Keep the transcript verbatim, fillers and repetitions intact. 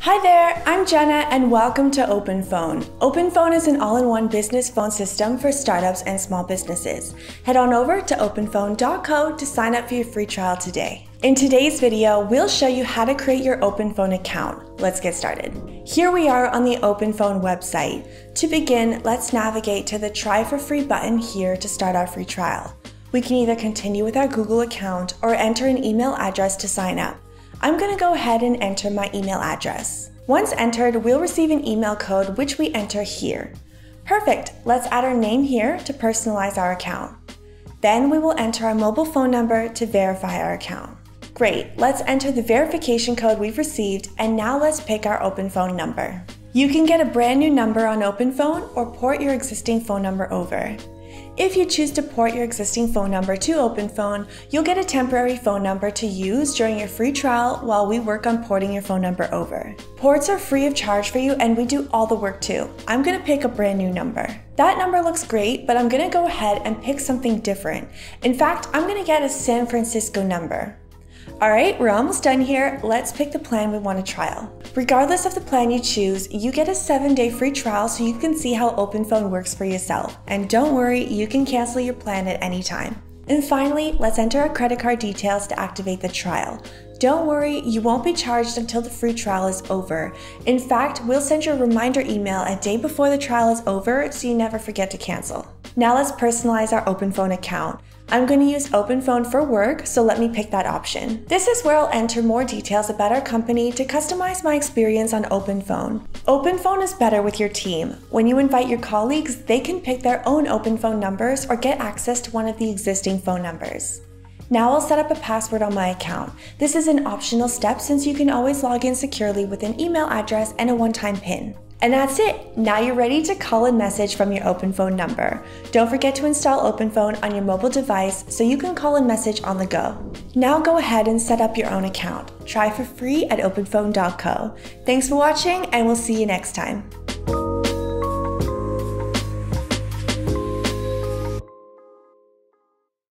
Hi there, I'm Jenna and welcome to OpenPhone. OpenPhone is an all-in-one business phone system for startups and small businesses. Head on over to open phone dot co to sign up for your free trial today. In today's video, we'll show you how to create your OpenPhone account. Let's get started. Here we are on the OpenPhone website. To begin, let's navigate to the Try for Free button here to start our free trial. We can either continue with our Google account or enter an email address to sign up. I'm going to go ahead and enter my email address. Once entered, we'll receive an email code which we enter here. Perfect, let's add our name here to personalize our account. Then we will enter our mobile phone number to verify our account. Great, let's enter the verification code we've received and now let's pick our OpenPhone number. You can get a brand new number on OpenPhone or port your existing phone number over. If you choose to port your existing phone number to OpenPhone, you'll get a temporary phone number to use during your free trial while we work on porting your phone number over. Ports are free of charge for you and we do all the work too. I'm gonna pick a brand new number. That number looks great, but I'm gonna go ahead and pick something different. In fact, I'm gonna get a San Francisco number. Alright, we're almost done here. Let's pick the plan we want to trial. Regardless of the plan you choose, you get a seven day free trial so you can see how OpenPhone works for yourself. And don't worry, you can cancel your plan at any time. And finally, let's enter our credit card details to activate the trial. Don't worry, you won't be charged until the free trial is over. In fact, we'll send you a reminder email a day before the trial is over so you never forget to cancel. Now let's personalize our OpenPhone account. I'm going to use OpenPhone for work, so let me pick that option. This is where I'll enter more details about our company to customize my experience on OpenPhone. OpenPhone is better with your team. When you invite your colleagues, they can pick their own OpenPhone numbers or get access to one of the existing phone numbers. Now I'll set up a password on my account. This is an optional step since you can always log in securely with an email address and a one-time PIN. And that's it! Now you're ready to call and message from your OpenPhone number. Don't forget to install OpenPhone on your mobile device so you can call and message on the go. Now go ahead and set up your own account. Try for free at open phone dot co. Thanks for watching and we'll see you next time.